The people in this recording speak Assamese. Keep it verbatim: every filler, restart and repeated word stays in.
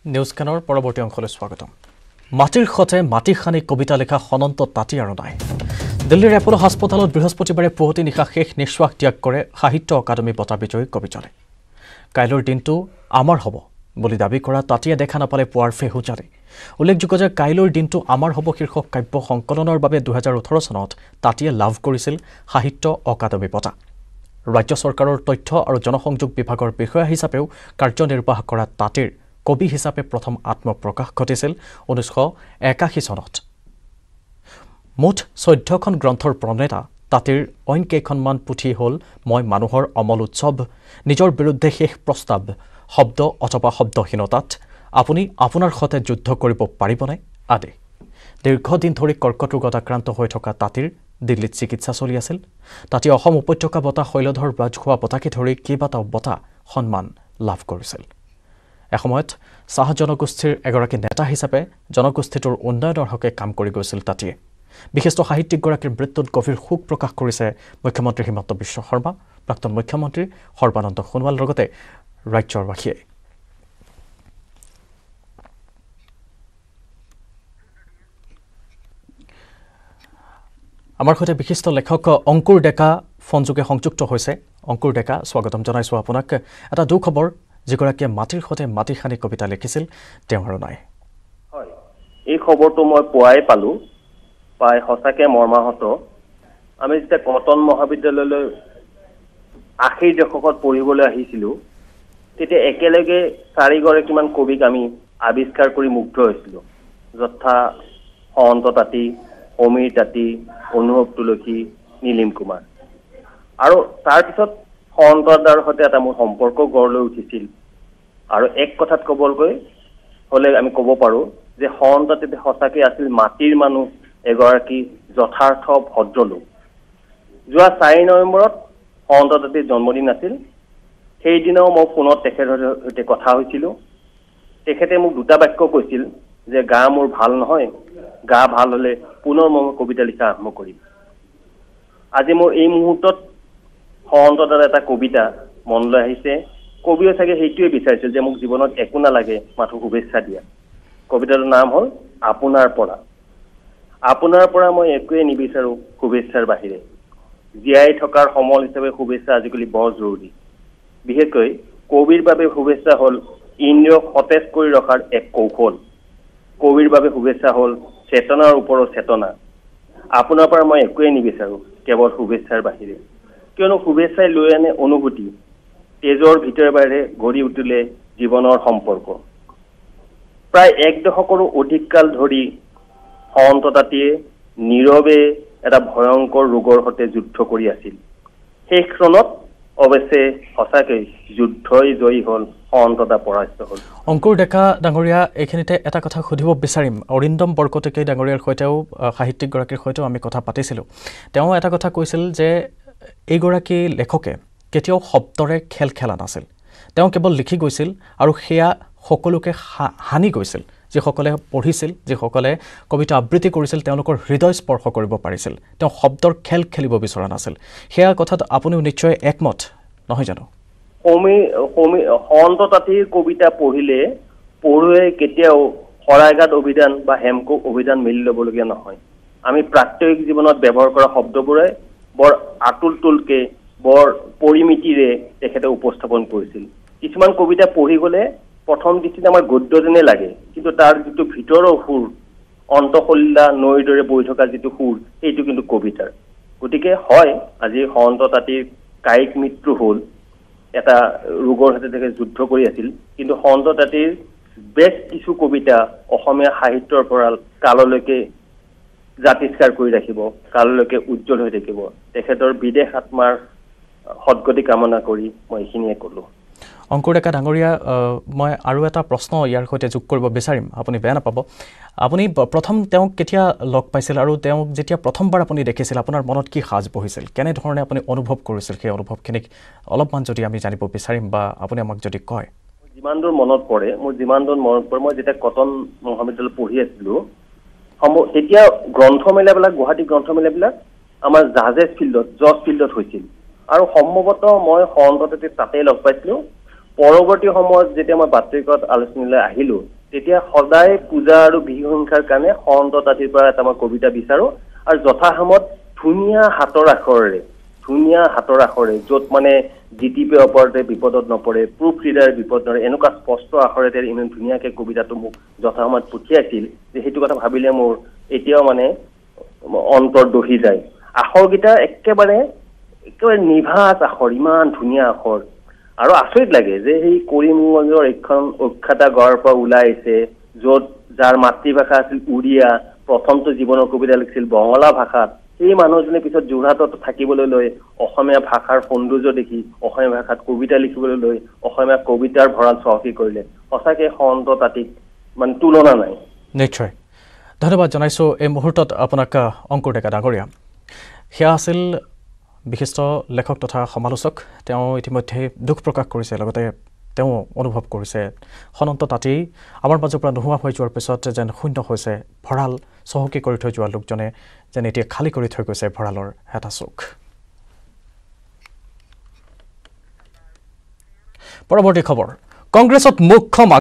নিউজখনৰ পৰৱৰ্তী অংশলৈ স্বাগতম। মাটিৰ খতে মাটি খানি কবিতা লেখা সনন্ত তাঁতী আৰু নাই। দিল্লীৰ এপ'ল' হাস্পতালত বৃহস্পতিবাৰে পুৱতি নিশা শেষ নিশ্বাস ত্যাগ কৰে সাহিত্য অকাডেমী বঁটা বিজয়ী কবিজনে। কাইলৈৰ দিনটো আমাৰ হ'ব বুলি দাবী কৰা তাঁতীয়ে দেখা নাপালে পুৱাৰ ফেহুজালে। উল্লেখযোগ্য যে কাইলৈৰ দিনটো আমাৰ হ'ব শীৰ্ষক কাব্য সংকলনৰ বাবে দুহেজাৰ ওঠৰ চনত তাঁতীয়ে লাভ কৰিছিল সাহিত্য অকাডেমী বঁটা। ৰাজ্য চৰকাৰৰ তথ্য আৰু জনসংযোগ বিভাগৰ বিষয়া হিচাপেও কাৰ্যনিৰ্বাহ কৰা তাঁতীৰ কবি হিচাপে প্ৰথম আত্মপ্ৰকাশ ঘটিছিল ঊনৈছশ একাশী চনত। মুঠ চৈধ্যখন গ্ৰন্থৰ প্ৰণেতা তাঁতীৰ অইন কেইখনমান পুথি হ'ল মই মানুহৰ অমল উৎসৱ, নিজৰ বিৰুদ্ধে শেষ প্ৰস্তাৱ, শব্দ অথবা শব্দহীনতাত, আপুনি আপোনাৰ সতে যুদ্ধ কৰিব পাৰিবনে আদি। দীৰ্ঘদিন ধৰি কৰ্কট ৰোগত আক্ৰান্ত হৈ থকা তাঁতীৰ দিল্লীত চিকিৎসা চলি আছিল। তাঁতী অসম উপত্যকা বঁটা, শৈলধৰ ৰাজখোৱা বঁটাকে ধৰি কেইবাটাও বঁটা সন্মান লাভ কৰিছিল। এসময়ত চাহ জনগোষ্ঠীৰ এগৰাকী নেতা হিচাপে জনগোষ্ঠীটোৰ উন্নয়নৰ হকে কাম কৰি গৈছিল তাঁতীয়ে। বিশিষ্ট সাহিত্যিকগৰাকীৰ মৃত্যুত গভীৰ শোক প্ৰকাশ কৰিছে মুখ্যমন্ত্ৰী হিমন্ত বিশ্ব শৰ্মা, প্ৰাক্তন মুখ্যমন্ত্ৰী সৰ্বানন্দ সোণোৱালৰ লগতে ৰাজ্যৰবাসীয়ে। আমাৰ সৈতে বিশিষ্ট লেখক অংকুৰ ডেকা ফোনযোগে সংযুক্ত হৈছে। অংকুৰ ডেকা, স্বাগতম জনাইছোঁ আপোনাক। এটা দুখবৰ, যিগৰাকীয়ে মাটিৰ সৈতে মাটি খানি কবিতা লিখিছিল তেওঁ আৰু নাই। হয়, এই খবৰটো মই পুৱাই পালোঁ, পাই সঁচাকৈ মৰ্মাহত। আমি যেতিয়া কটন মহাবিদ্যালয়লৈ আশীৰ দশকত পঢ়িবলৈ আহিছিলোঁ, তেতিয়া একেলগে চাৰিগৰাকীমান কবিক আমি আৱিষ্কাৰ কৰি মুগ্ধ হৈছিলোঁ, যথা সন্ত তাঁতী, সমীৰ তাঁতী, অনুভৱ তুলসী, নীলিম কুমাৰ। আৰু তাৰপিছত সন্তদাৰ সৈতে এটা মোৰ সম্পৰ্ক গঢ় লৈ উঠিছিল। আৰু এক কথাত ক'বলৈ হ'লে আমি ক'ব পাৰোঁ যে সন্ত তাঁতী সঁচাকৈ আছিল মাটিৰ মানুহ, এগৰাকী যথাৰ্থ ভদ্ৰলোক। যোৱা চাৰি নৱেম্বৰত সন্ত তাঁতীৰ জন্মদিন আছিল। সেইদিনাও মই ফোনত তেখেতৰ সৈতে কথা হৈছিলোঁ। তেখেতে মোক দুটা বাক্য কৈছিল যে গা মোৰ ভাল নহয়, গা ভাল হ'লে পুনৰ মই কবিতা লিখা আৰম্ভ কৰিম। আজি মোৰ এই মুহূৰ্তত সন্ত দাদাৰ এটা কবিতা মনলৈ আহিছে। কবিও চাগে সেইটোৱে বিচাৰিছিল যে মোক জীৱনত একো নালাগে, মাথো শুভেচ্ছা দিয়া। কবিতাটোৰ নাম হ'ল আপোনাৰ পৰা। আপোনাৰ পৰা মই একোৱে নিবিচাৰোঁ শুভেচ্ছাৰ বাহিৰে। জীয়াই থকাৰ সমল হিচাপে শুভেচ্ছা আজিকালি বৰ জৰুৰী। বিশেষকৈ কবিৰ বাবে শুভেচ্ছা হ'ল ইন্দ্ৰিয়ক সতেজ কৰি ৰখাৰ এক কৌশল। কবিৰ বাবে শুভেচ্ছা হ'ল চেতনাৰ ওপৰত চেতনা। আপোনাৰ পৰা মই একোৱে নিবিচাৰোঁ কেৱল শুভেচ্ছাৰ বাহিৰে, কিয়নো শুভেচ্ছাই লৈ আনে অনুভূতি। তেজৰ ভিতৰে বাহিৰে গঢ়ি উঠিলে জীৱনৰ সম্পৰ্ক। প্ৰায় এক দশকৰো অধিক কাল ধৰি সন্ত তাঁতীয়ে নীৰৱে এটা ভয়ংকৰ ৰোগৰ সৈতে যুদ্ধ কৰি আছিল। সেই ক্ষণত অৱশ্যে সঁচাকৈ যুদ্ধই জয়ী হ'ল, সন্ততা পৰাস্ত হ'ল। অংকুৰ ডেকা ডাঙৰীয়া, এইখিনিতে এটা কথা সুধিব বিচাৰিম। অৰিন্দম বৰকটকী ডাঙৰীয়াৰ সৈতেও, সাহিত্যিকগৰাকীৰ সৈতেও আমি কথা পাতিছিলোঁ। তেওঁ এটা কথা কৈছিল যে এইগৰাকী লেখকে কেতিয়াও শব্দৰে খেল খেলা নাছিল। তেওঁ কেৱল লিখি গৈছিল আৰু সেয়া সকলোকে হানি গৈছিল। যিসকলে পঢ়িছিল, যিসকলে কবিতা আবৃত্তি কৰিছিল, তেওঁলোকৰ হৃদয় স্পৰ্শ কৰিব পাৰিছিল। তেওঁ শব্দৰ খেল খেলিব বিচৰা নাছিল। সেয়া কথাত আপুনিও নিশ্চয় একমত, নহয় জানো? সন্ত তাঁতীৰ কবিতা পঢ়িলে পঢ়ুৱৈ কেতিয়াও শৰাইঘাট অভিধান বা হেমকোষ অভিধান মিলি ল'বলগীয়া নহয়। আমি প্ৰাত্যহিক জীৱনত ব্যৱহাৰ কৰা শব্দবোৰে বৰ আতুল তুলকে, বৰ পৰিমিতিৰে তেখেতে উপস্থাপন কৰিছিল। কিছুমান কবিতা পঢ়ি গ'লে প্ৰথম দৃষ্টিত আমাৰ গদ্য যেনে লাগে, কিন্তু তাৰ যিটো ভিতৰৰ সুৰ, অন্তঃসলিলা নৈৰ দৰে বৈ থকা যিটো সুৰ, সেইটো কিন্তু কবিতাৰ। গতিকে হয়, আজি সন্ত তাঁতীৰ কায়িক মৃত্যু হ'ল, এটা ৰোগৰ সৈতে তেখেতে যুদ্ধ কৰি আছিল। কিন্তু সন্ত তাঁতীৰ বেছ কিছু কবিতা অসমীয়া সাহিত্যৰ পৰা কাললৈকে জাতিষ্কাৰ কৰি ৰাখিব, কাললৈকে উজ্জ্বল হৈ থাকিব। তেখেতৰ বিদেশ আত্মাৰ সদগতি কামনা কৰি মই এইখিনিয়ে ক'লোঁ। অংকুৰ ডেকা ডাঙৰীয়া, মই আৰু এটা প্ৰশ্ন ইয়াৰ সৈতে যোগ কৰিব বিচাৰিম, আপুনি বেয়া নাপাব। আপুনি প্ৰথম তেওঁক কেতিয়া লগ পাইছিল আৰু তেওঁক যেতিয়া প্ৰথমবাৰ আপুনি দেখিছিল, আপোনাৰ মনত কি সাজ বহিছিল? কেনেধৰণে আপুনি অনুভৱ কৰিছিল? সেই অনুভৱখিনিক অলপমান যদি আমি জানিব বিচাৰিম বা আপুনি আমাক যদি কয়। যিমান দূৰ মনত পৰে, মোৰ যিমান দূৰ মনত পৰে, মই যেতিয়া কটন মহাবিদ্যালয়ত পঢ়ি আছিলোঁ, তেতিয়া গ্ৰন্থমেলাবিলাক, গুৱাহাটী গ্ৰন্থমেলাবিলাক আমাৰ জাহাজেছ ফিল্ডত, জজ ফিল্ডত হৈছিল। আৰু সম্ভৱতঃ মই সন্ত তাঁতীক তাতেই লগ পাইছিলোঁ। পৰৱৰ্তী সময়ত যেতিয়া মই বাতৰিকাকত আলোচনীলৈ আহিলোঁ, তেতিয়া সদায় পূজা আৰু বিহু সংখ্যাৰ কাৰণে সন্ত তাঁতিৰ পৰা এটা মই কবিতা বিচাৰো আৰু যথাসমত ধুনীয়া হাতৰ আখৰেৰে ধুনীয়া হাতৰ আখৰে য'ত মানে জিটিপে ওপৰতে বিপদত নপৰে প্ৰুফ ৰিডাৰ বিপদ নৰে এনেকুৱা স্পষ্ট আখৰেৰে ইমান ধুনীয়াকৈ কবিতাটো মোক যথাসমত পঠিয়াইছিল যে সেইটো কথা ভাবিলে মোৰ এতিয়াও মানে অন্তৰ দহি যায় আখৰকেইটা একেবাৰে একেবাৰে নিভাজ আখৰ ইমান ধুনীয়া আখৰ আৰু আচৰিত লাগে যে সেই কৰিমগঞ্জৰ এখন অখ্যাতা গাঁৱৰ পৰা ওলাই আহিছে য'ত যাৰ মাতৃভাষা আছিল উৰিয়া প্ৰথমটো জীৱনৰ কবিতা লিখিছিল বঙলা ভাষাত সেই মানুহজনে পিছত যোৰহাটত থাকিবলৈ লৈ অসমীয়া ভাষাৰ সৌন্দৰ্য দেখি অসমীয়া ভাষাত কবিতা লিখিবলৈ লৈ অসমীয়া কবিতাৰ ভঁৰাল চহকী কৰিলে সঁচাকে সন্ত তাঁতিক মানে তুলনা নাই নিশ্চয় ধন্যবাদ জনাইছোঁ এই মুহূৰ্তত আপোনাক অংকুৰ ডেকা ডাঙৰীয়া সেয়া আছিল বিশিষ্ট লেখক তথা সমালোচক তেওঁ ইতিমধ্যে দুখ প্ৰকাশ কৰিছে লগতে তেওঁ অনুভৱ কৰিছে সনন্ত তাঁতি আমাৰ মাজৰ পৰা নোহোৱা হৈ যোৱাৰ পিছত যেন শূন্য হৈছে ভঁৰাল চহকী কৰি থৈ যোৱা লোকজনে যেন এতিয়া খালী কৰি থৈ গৈছে ভঁৰালৰ এটা চুক পৰৱৰ্তী খবৰ কংগ্ৰেছত মুখ্য